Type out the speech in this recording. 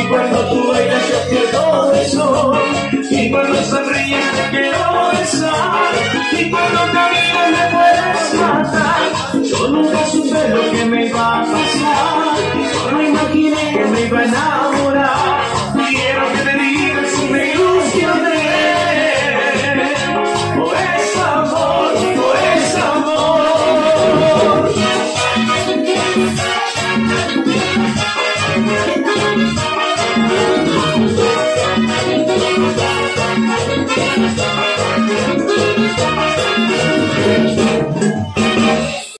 cuando tú bailas yo pierdo eso, y cuando sonríes te quiero besar, y cuando caminas me puedo